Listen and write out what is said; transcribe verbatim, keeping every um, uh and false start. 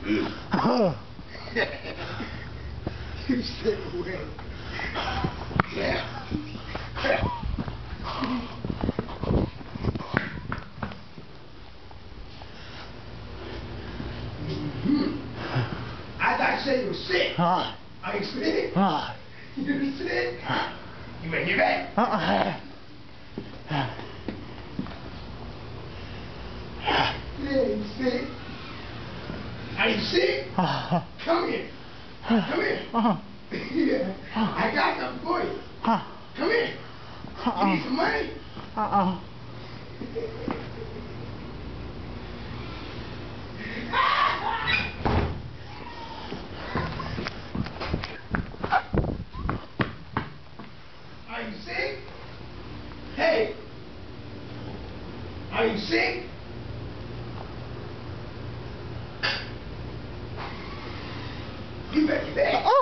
You stay away. Yeah. Mm-hmm. I thought you said you were sick. Uh, Are you sick? uh, You're sick? You ready to get back? uh, Yeah, you sick? Are you sick? uh, Come here. Come here. uh, Yeah. I got something for you. uh, Come here. You need some money? uh, Are you sick? Hey. Are you sick? You better get back.